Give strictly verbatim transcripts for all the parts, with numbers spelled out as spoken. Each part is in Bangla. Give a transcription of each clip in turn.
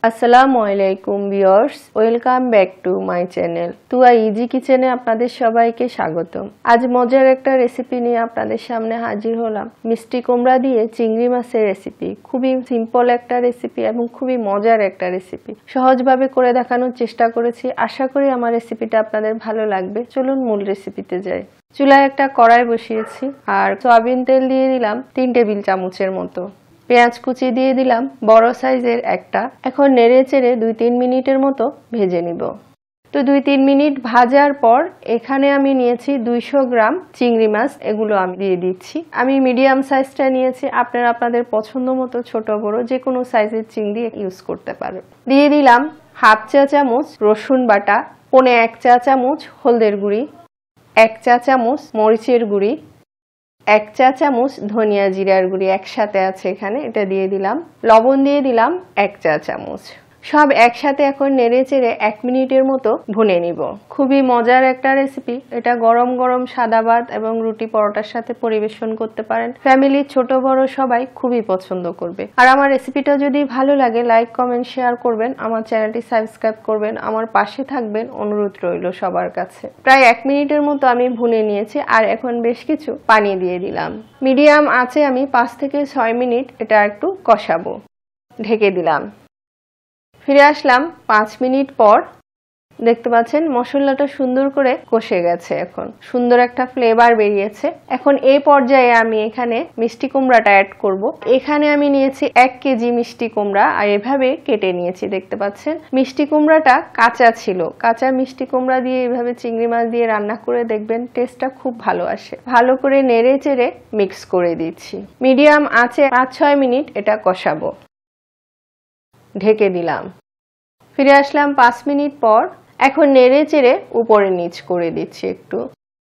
আসসালামু আলাইকুম viewers, welcome back to my channel তুয়া ইজি কিচেনে আপনাদের সবাইকে স্বাগতম। আজ মজার একটা রেসিপি নিয়ে আপনাদের সামনে হাজির হলাম। মিষ্টি কুমড়া দিয়ে চিংড়ি মাছের রেসিপি। খুবই সিম্পল একটা রেসিপি এবং খুবই মজার একটা রেসিপি। সহজভাবে করে দেখানোর চেষ্টা করেছি। আশা করি আমার রেসিপিটা আপনাদের ভালো লাগবে। চলুন মূল রেসিপিতে যাই। চুলায় একটা কড়াই বসিয়েছি আর সয়াবিন তেল দিয়ে দিলাম তিন টেবিল চামচের মতো। পেঁয়াজ কুচি দিয়ে দিলাম বড় সাইজের একটা। এখন নেড়ে চেড়ে দুই তিন মিনিটের মতো ভেজে নিব। তো দুই তিন মিনিট ভাজার পর এখানে আমি নিয়েছি দুইশো গ্রাম চিংড়ি মাছ, এগুলো আমি দিয়ে দিচ্ছি। আমি মিডিয়াম সাইজটা নিয়েছি, আপনারা আপনাদের পছন্দ মতো ছোট বড় যে কোনো সাইজের চিংড়ি ইউজ করতে পারেন। দিয়ে দিলাম হাফ চা চামচ রসুন বাটা, পৌনে এক চা চামচ হলদের গুঁড়ি, এক চা চামচ মরিচের গুঁড়ি, এক চা চামচ ধনিয়া জিরার গুঁড়ি একসাথে আছে এখানে, এটা দিয়ে দিলাম। লবণ দিয়ে দিলাম এক চা চামচ। সব একসাথে এখন নেড়ে চেড়ে এক মিনিটের মতো ভুনে নিব। খুবই মজার একটা রেসিপি। এটা গরম গরম সাদা ভাত এবং রুটি পরোটার সাথে পরিবেশন করতে পারেন। ফ্যামিলির ছোট বড় সবাই খুবই পছন্দ করবে। আর আমার রেসিপিটা যদি ভালো লাগে লাইক কমেন্ট শেয়ার করবেন, আমার চ্যানেলটি সাবস্ক্রাইব করবেন, আমার পাশে থাকবেন, অনুরোধ রইল সবার কাছে। প্রায় এক মিনিটের মতো আমি ভুনে নিয়েছি আর এখন বেশ কিছু পানি দিয়ে দিলাম। মিডিয়াম আঁচে আমি পাঁচ থেকে ছয় মিনিট এটা একটু কষাবো। ঢেকে দিলাম। ফিরে আসলাম পাঁচ মিনিট পর। দেখতে পাচ্ছেন মশলাটা সুন্দর করে কষে গেছে, এখন সুন্দর একটা ফ্লেভার বেরিয়েছে। এখন এই পর্যায়ে আমি এখানে মিষ্টি কুমড়াটা অ্যাড করব। এখানে আমি নিয়েছি এক কেজি মিষ্টি কুমড়া আর এভাবে কেটে নিয়েছি। দেখতে পাচ্ছেন মিষ্টি কুমড়াটা কাঁচা ছিল। কাঁচা মিষ্টি কুমড়া দিয়ে এভাবে চিংড়ি মাছ দিয়ে রান্না করে দেখবেন, টেস্টটা খুব ভালো আসে। ভালো করে নেড়ে চেড়ে মিক্স করে দিচ্ছি। মিডিয়াম আঁচে পাঁচ ছয় মিনিট এটা কষাবো। ঢেকে দিলাম। ফিরে আসলাম পাঁচ মিনিট পর। এখন নেড়ে চেড়ে উপরে নিচ করে দিচ্ছি একটু।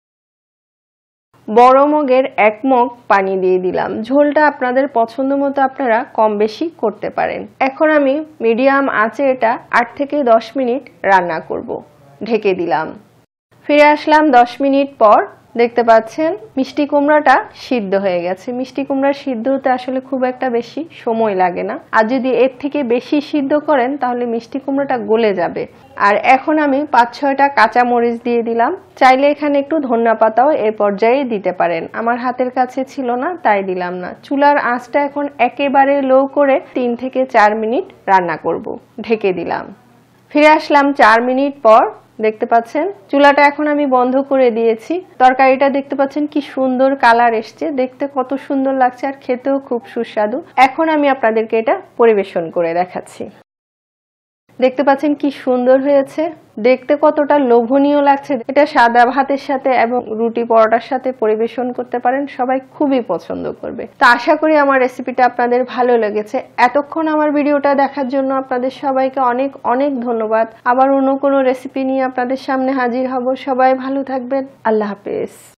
বড় মগের এক মগ পানি দিয়ে দিলাম। ঝোলটা আপনাদের পছন্দ মতো আপনারা কম বেশি করতে পারেন। এখন আমি মিডিয়াম আঁচে এটা আট থেকে দশ মিনিট রান্না করব। ঢেকে দিলাম। ফিরে আসলাম দশ মিনিট পর। দেখতে পাচ্ছেন মিষ্টি কুমড়াটা সিদ্ধ হয়ে গেছে। মিষ্টি কুমড়া সিদ্ধ হতে আসলে খুব একটা বেশি সময় লাগে না। আর যদি এর থেকে বেশি সিদ্ধ করেন তাহলে মিষ্টি কুমড়াটা গলে যাবে। আর এখন আমি পাঁচ ছয়টা কাঁচা মরিচ দিয়ে দিলাম। চাইলে এখানে একটু ধনিয়া পাতাও এর পর্যায়ে দিতে পারেন। আমার হাতের কাছে ছিল না তাই দিলাম না। চুলার আঁচটা এখন একেবারে লো করে তিন থেকে চার মিনিট রান্না করব। ঢেকে দিলাম। ফিরে আসলাম চার মিনিট পর। দেখতে পাচ্ছেন চুলাটা এখন আমি বন্ধ করে দিয়েছি। তরকারিটা দেখতে পাচ্ছেন কি সুন্দর কালার এসছে, দেখতে কত সুন্দর লাগছে আর খেতেও খুব সুস্বাদু। এখন আমি আপনাদেরকে এটা পরিবেশন করে দেখাচ্ছি। দেখতে পাচ্ছেন কি সুন্দর হয়েছে, দেখতে কতটা লোভনীয় লাগছে। এটা সাদা ভাতের সাথে এবং রুটি পরোটার সাথে পরিবেশন করতে পারেন, সবাই খুবই পছন্দ করবে। তো আশা করি আমার রেসিপিটা আপনাদের ভালো লেগেছে। এতক্ষণ আমার ভিডিওটা দেখার জন্য আপনাদের সবাইকে অনেক অনেক ধন্যবাদ। আবার অন্য কোনো রেসিপি নিয়ে আপনাদের সামনে হাজির হব। সবাই ভালো থাকবেন। আল্লাহ হাফেজ।